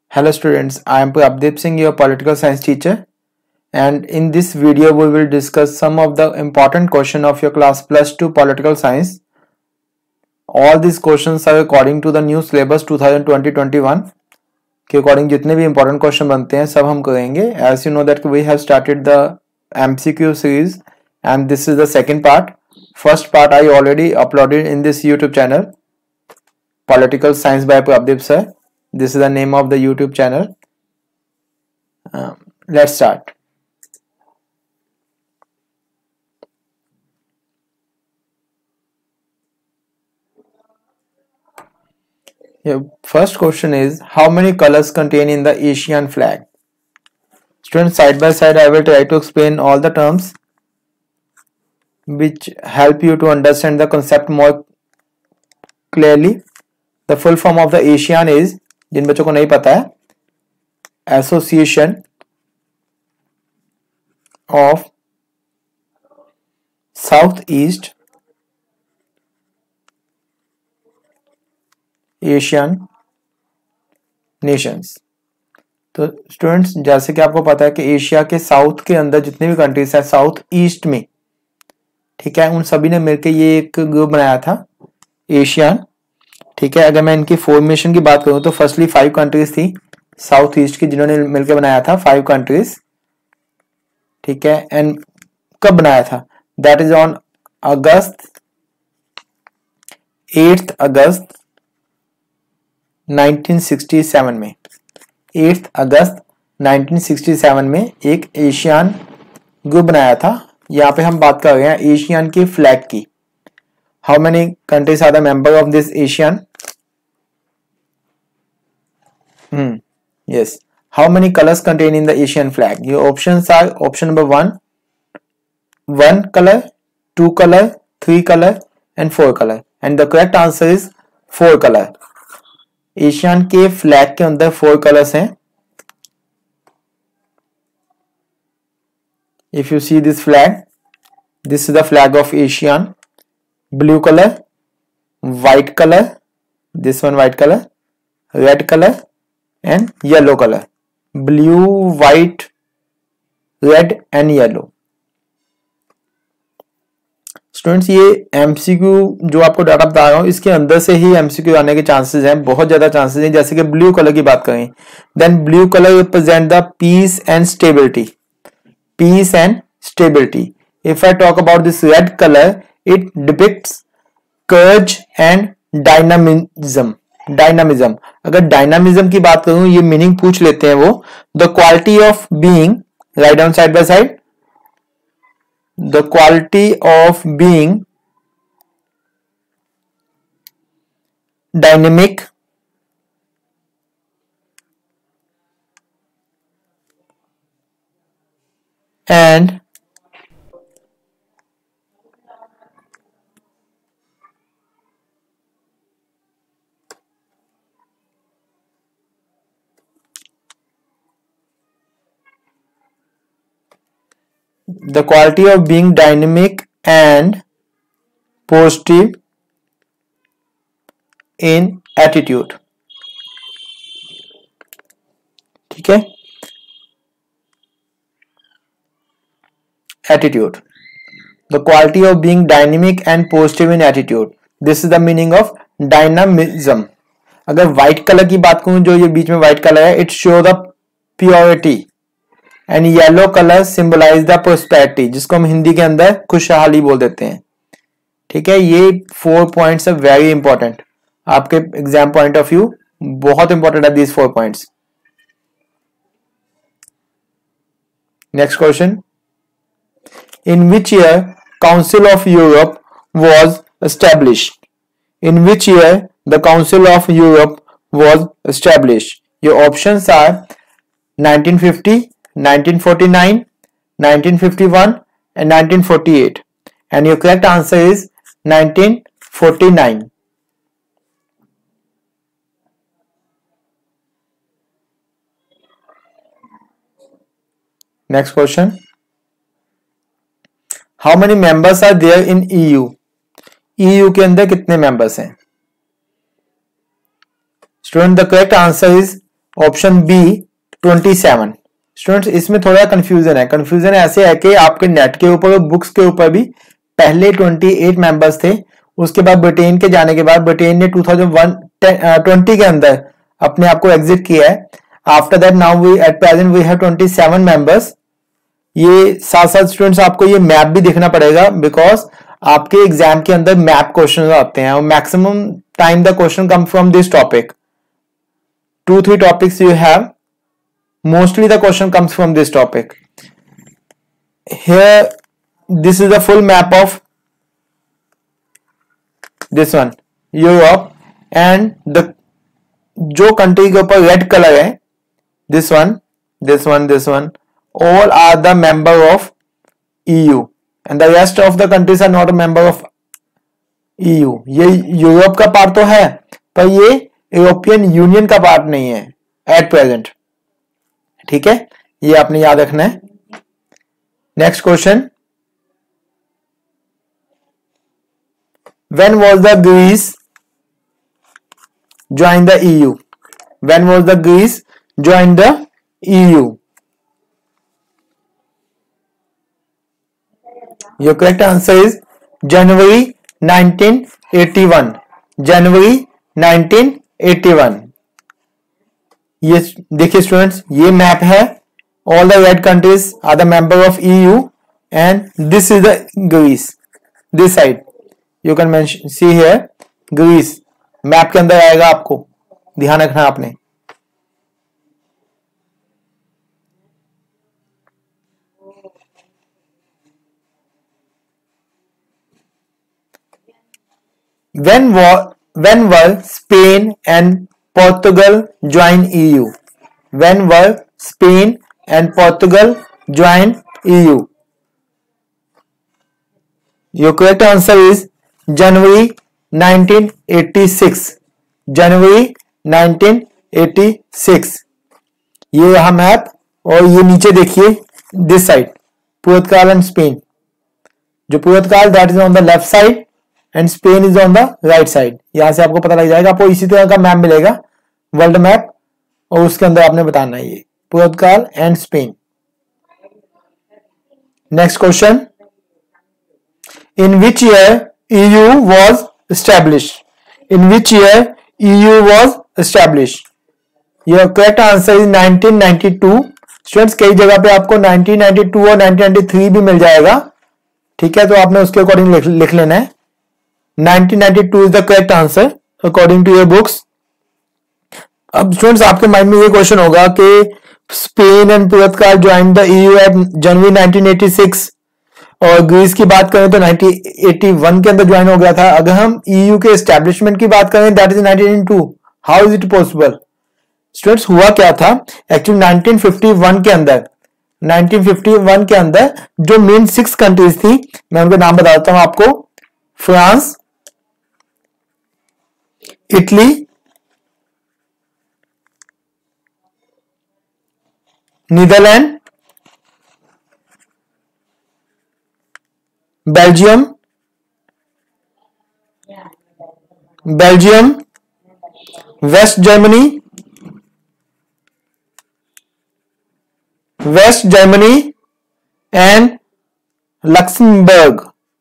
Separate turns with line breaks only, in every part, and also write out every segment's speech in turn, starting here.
Hello students, I am Prabdeep Singh, your political science teacher, and in this video we will discuss some of the important questions of your class plus 2 political science. All these questions are according to the new syllabus 2020-21 के according जितने भी important question बनते हैं सब हम करेंगे. As you know that we have started the MCQ series and this is the second part. First part I already uploaded in this YouTube channel, Political Science by Prabdeep sir. This is the name of the YouTube channel. Let's start. First question is, how many colors contain in the Asian flag? Students, side by side I will try to explain all the terms which help you to understand the concept more clearly. The full form of the ASEAN is, जिन बच्चों को नहीं पता है, association of South East Asian nations. तो students, जैसे कि आपको पता है कि एशिया के साउथ के अंदर जितने भी कंट्रीज है साउथ ईस्ट में, ठीक है, उन सभी ने मिलकर ये एक ग्रुप बनाया था एशियन. ठीक है, अगर मैं इनकी फॉर्मेशन की बात करूं तो फर्स्टली 5 कंट्रीज थी साउथ ईस्ट की जिन्होंने मिलकर बनाया था, 5 कंट्रीज. ठीक है, एंड कब बनाया था? That is on August 8 August 1967 में. 8 अगस्त 1967 में एक एशियन ग्रुप बनाया था. यहाँ पे हम बात कर रहे हैं एशियन की फ्लैग की. How many countries are the member of this Asian? Yes. How many colors contain in the Asian flag? Your options are option number 1 color, 2 color, 3 color and 4 color. And the correct answer is 4 color. Asian के flag के अंदर 4 colours हैं. If you see this flag, this is the flag of ASEAN. Blue color, white color, this one white color, red color and yellow color. Blue, white, red and yellow. Students, ये MCQ जो आपको data बता रहा हूं इसके अंदर से ही MCQ आने के चांसेस हैं, बहुत ज्यादा चांसेस हैं. जैसे कि ब्लू कलर की बात करें, then blue colour represent the peace and stability. Peace and stability. If I talk about this red colour, it depicts courage and dynamism. Dynamism, अगर डायनामिज्म की बात करूं, ये मीनिंग पूछ लेते हैं वो, the quality of being, right down side by side, the quality of being dynamic and the quality of being dynamic and positive in attitude. ठीक है, attitude, the quality of being dynamic and positive in attitude. This is the meaning of dynamism. अगर white color की बात करूं, जो ये बीच में white color है, it show the purity. And yellow colour symbolise the prosperity, जिसको हम हिंदी के अंदर खुशहाली बोल देते हैं. ठीक है, ये 4 पॉइंट्स है वेरी इंपॉर्टेंट आपके एग्जाम पॉइंट ऑफ व्यू, बहुत इंपॉर्टेंट है these 4 points. Next question, in which year council of Europe was established? In which year the council of Europe was established? Your options are 1950, 1949, 1951 and 1948, and your correct answer is 1949. Next question, how many members are there in EU? EU के अंदर कितने members हैं? Student, the correct answer is option B 27। Students इसमें थोड़ा confusion है। Confusion ऐसे है कि आपके नेट के ऊपर और बुक्स के ऊपर भी पहले 28 मेंबर्स थे, उसके बाद ब्रिटेन के जाने के बाद ब्रिटेन ने 2020 के अंदर अपने आप को एग्जिट किया है। After that now we at present we have 27 members. ये साथ साथ स्टूडेंट्स आपको ये मैप भी देखना पड़ेगा, बिकॉज आपके एग्जाम के अंदर मैप क्वेश्चन आते हैं और maximum time the question come from this topic. 2-3 topics you have, mostly the question comes from this topic. Here this is the full map of this one Europe, and the जो country के ऊपर red colour है, this one all are the member of EU and the rest of the countries are not a member of EU. ये Europe का part तो है पर ये यूरोपियन यूनियन का पार्ट नहीं है एट प्रेजेंट। ठीक है, ये आपने याद रखना है। Next question, when was the Greece join the EU? When was the Greece join the EU? Your correct answer is January 1981। January 1981। ये देखिए स्टूडेंट्स, ये मैप है। All the red countries are the member of EU and this is the Greece. This side you can see here Greece map के अंदर आएगा, आपको ध्यान रखना आपने। When were Spain and Portugal join EU? When were Spain and Portugal join EU? Your correct answer is January 1986। January 1986। ये यहाँ map, और ये नीचे देखिए this side Portugal and Spain. जो Portugal that is on the left side and Spain is on the right side. यहां से आपको पता लग जाएगा, आपको इसी तरह का मैप मिलेगा, वर्ल्ड मैप, और उसके अंदर आपने बताना है ये Portugal and Spain. Next question, in which year EU was established? In which year EU was established? Your correct answer is 1992। Students कई जगह पे आपको 1992 और 1993 भी मिल जाएगा। ठीक है, तो आपने उसके अकॉर्डिंग लिख लेना है। 1992 is the correct answer according to your books। अब स्टूडेंट्स आपके माइंड में ये क्वेश्चन होगा कि Spain and Portugal join the EU at January 1986 और ग्रीस की बात करें तो 1981 के अंदर ज्वाइन हो गया था। अगर हम EU के एस्टेब्लिशमेंट की बात करें that is 1902, how is it possible? Students हुआ क्या था एक्चुअली 1951 के अंदर जो मेन 6 कंट्रीज थी, मैं उनके नाम बताता हूं आपको। France, Italy, Netherland, Belgium, West Germany and Luxembourg.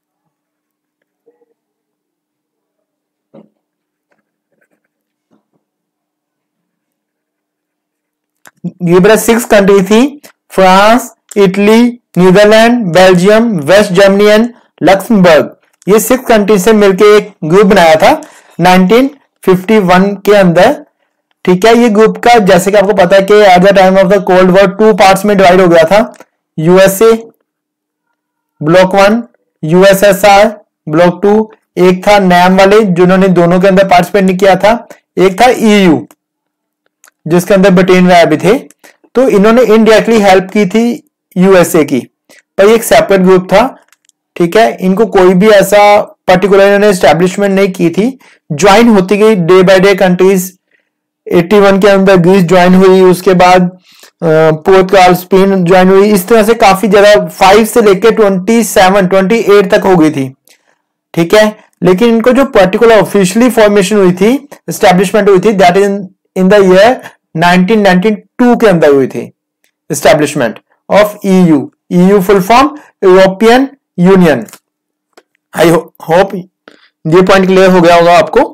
ये बड़ा 6 कंट्री थी, France, Italy, Netherland, Belgium, West Germany and Luxembourg. ये 6 कंट्री से मिलकर एक ग्रुप बनाया था 1951 के अंदर। ठीक है, ये ग्रुप का जैसे कि आपको पता है कि at the time of the cold war 2 parts में डिवाइड हो गया था। यूएसए ब्लॉक 1, यूएसएसआर ब्लॉक 2, एक था नैम वाले जिन्होंने दोनों के अंदर पार्टिसिपेट नहीं किया था, एक था EU जिसके अंदर ब्रिटेन वगैरह भी थे। तो इन्होंने इनडायरेक्टली हेल्प की थी यूएसए की, पर एक सेपरेट ग्रुप था। ठीक है, इनको कोई भी ऐसा पर्टिकुलर इन्होंने एस्टेब्लिशमेंट नहीं की थी, ज्वाइन होती गई डे बाय डे कंट्रीज। 81 के अंदर ग्रीस ज्वाइन हुई, उसके बाद पुर्तगाल, स्पेन ज्वाइन हुई। इस तरह से काफी ज्यादा 5 से लेकर 28 तक हो गई थी। ठीक है, लेकिन इनको जो पर्टिकुलर ऑफिशियली फॉर्मेशन हुई थी, एस्टेब्लिशमेंट हुई थी, that is in the year 1992 के अंदर हुई थी establishment of EU. EU full form European Union. I hope ये पॉइंट क्लियर हो गया होगा आपको।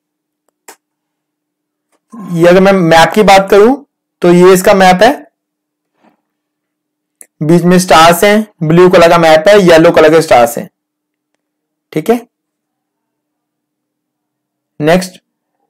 ये अगर मैं मैप की बात करूं तो ये इसका मैप है, बीच में स्टार्स हैं, ब्लू कलर का मैप है, येलो कलर के स्टार्स हैं, ठीक है। Next,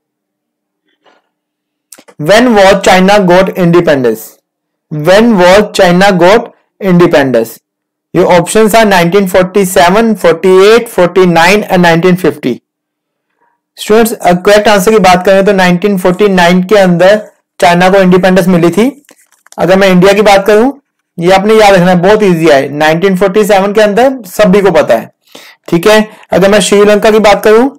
when was China got independence? When was China got independence? ये options are 1947, 48, 49 and 1950। Students correct answer की बात करें तो 1949 के अंदर चाइना को इंडिपेंडेंस मिली थी। अगर मैं इंडिया की बात करूं, ये आपने याद रखना है, बहुत इजी है, 1947 के अंदर सभी को पता है, ठीक है। अगर मैं श्रीलंका की बात करूं,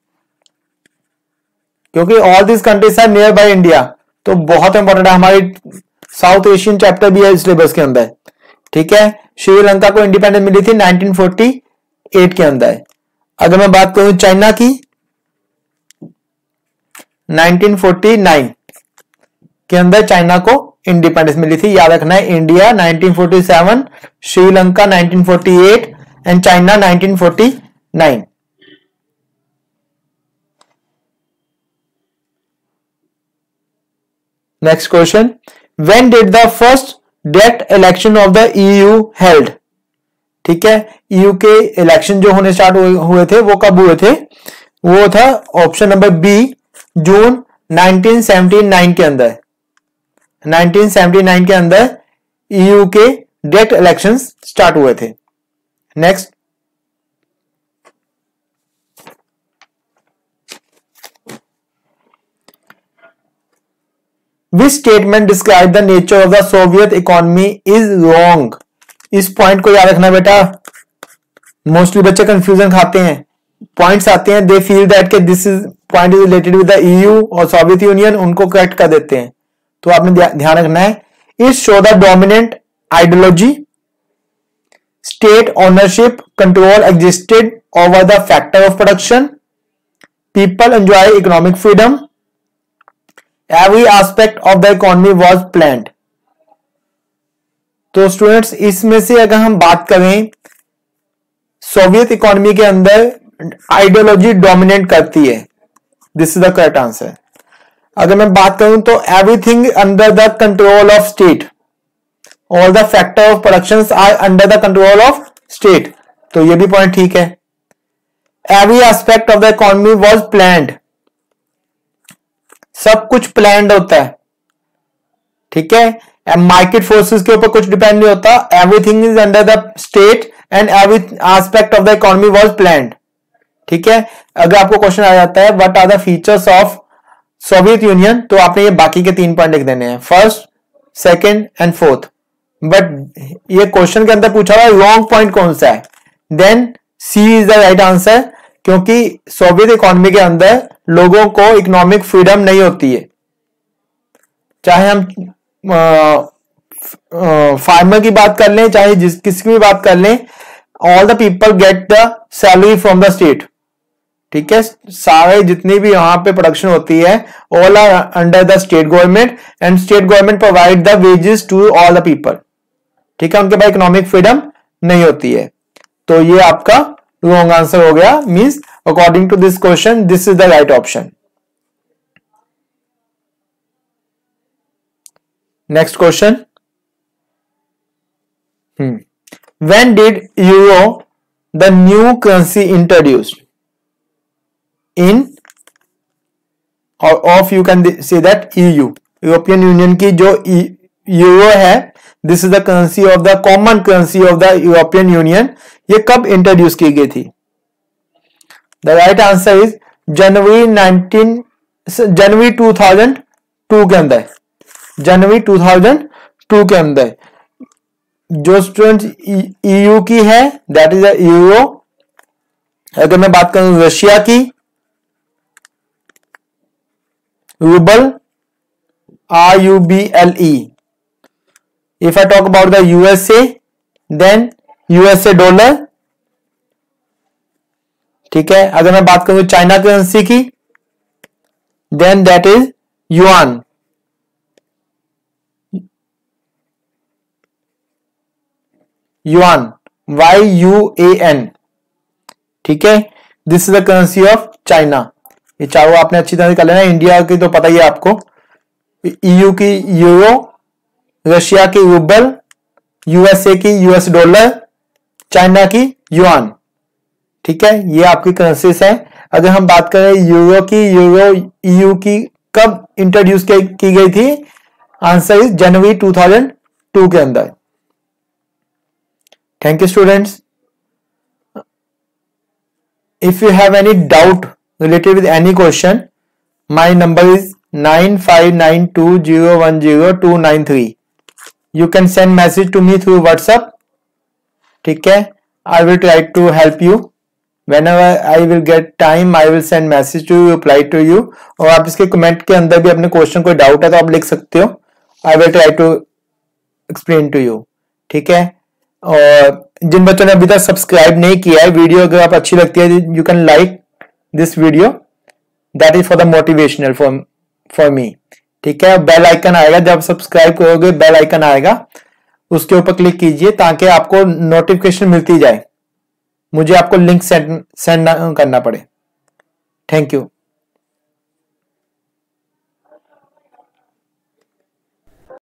क्योंकि all this countries are near by India, तो बहुत इंपॉर्टेंट है, हमारी साउथ एशियन चैप्टर भी है इस सिलेबस के अंदर, ठीक है। श्रीलंका को इंडिपेंडेंस मिली थी 1948 के अंदर। अगर मैं बात करूं चाइना की, 1949 के अंदर चाइना को इंडिपेंडेंस मिली थी, याद रखना है। India 1947, Sri Lanka 1948 and China 1949। Next question, when did the first direct election of the EU held? ठीक है, ईयू के इलेक्शन जो होने स्टार्ट हुए थे वो कब हुए थे? वो था ऑप्शन नंबर बी, जून 1979 के अंदर। 1979 के अंदर ईयू के डायरेक्ट इलेक्शंस स्टार्ट हुए थे। Next, which statement describe the nature of the Soviet economy is wrong? इस पॉइंट को याद रखना बेटा, मोस्टली बच्चे कंफ्यूजन खाते हैं, पॉइंट्स आते हैं, दे फील दैट के this is point is related with the EU और सोवियत यूनियन, उनको करेक्ट कर देते हैं, तो आपने ध्यान रखना है। Is show the dominant ideology, state ownership control existed over the factor of production, people enjoy economic freedom, every aspect of the economy was planned. तो स्टूडेंट्स इसमें से अगर हम बात करें, सोवियत इकोनॉमी के अंदर आइडियोलॉजी डोमिनेट करती है, this is the correct answer. अगर मैं बात करूं तो everything under the control of state, all the factor of production are under the control of state, तो ये भी पॉइंट ठीक है। Every aspect of the economy was planned, सब कुछ प्लान्ड होता है, ठीक है। मार्केट फोर्सेस के ऊपर कुछ डिपेंड नहीं होता, everything is under the state and every aspect of the economy was planned, ठीक है। अगर आपको क्वेश्चन आ जाता है what are the features of Soviet Union, तो आपने ये बाकी के 3 पॉइंट लिख देने हैं, first, second and fourth. But ये क्वेश्चन के अंदर पूछा हुआ रॉन्ग पॉइंट कौन सा है, then C is the right answer, क्योंकि सोवियत इकोनॉमी के अंदर लोगों को इकोनॉमिक फ्रीडम नहीं होती है। चाहे हम फार्मर की बात कर लें, चाहे किसकी भी बात कर लें, all the people get the salary from the state, ठीक है। सारे जितनी भी यहां पे प्रोडक्शन होती है, all are under the state government and state government provide the wages to all the people, ठीक है। उनके पास इकोनॉमिक फ्रीडम नहीं होती है, तो ये आपका रॉन्ग आंसर हो गया, means according to this question this is the right option. Next question, when did euro the new currency introduced in, or of you can say that EU, European Union की जो euro है, this is the currency of the common currency of the European Union, ये कब introduce की गई थी? The right answer is January 2002 के अंदर, जनवरी 2002 के अंदर। जो स्टूडेंट ईयू की है दैट इज यूरो। अगर मैं बात करूं रशिया की, rouble, RUBLE। If I talk about the USA, then USA dollar, ठीक है। अगर मैं बात करूं चाइना करेंसी की, then that is yuan, yuan, YUAN, ठीक है। This is the currency of China. ये चारों आपने अच्छी तरह से कर लेना। इंडिया की तो पता ही है आपको, EU की यूरो, रशिया की रूबल, USA की US डॉलर, चाइना की युआन, ठीक है। ये आपकी करेंसीज है। अगर हम बात करें यूरो की, यूरो EU की कब इंट्रोड्यूस की गई थी? आंसर इज जनवरी 2002 के अंदर। Thank you students. If you have any doubt related with any question, my number is 9592010293. You can send message to me through WhatsApp, ठीक है। I will try to help you. Whenever I will get time, I will send message to you, reply to you. और आप इसके comment के अंदर भी अपने question कोई डाउट है तो आप लिख सकते हो। I will try to explain to you, ठीक है। और जिन बच्चों ने अभी तक सब्सक्राइब नहीं किया है, वीडियो अगर आप अच्छी लगती है, you can like this video, that is for the motivational for me, ठीक है। बेल आइकन आएगा, जब सब्सक्राइब करोगे बेल आइकन आएगा, उसके ऊपर क्लिक कीजिए ताकि आपको नोटिफिकेशन मिलती जाए, मुझे आपको लिंक सेंड करना पड़े। Thank you.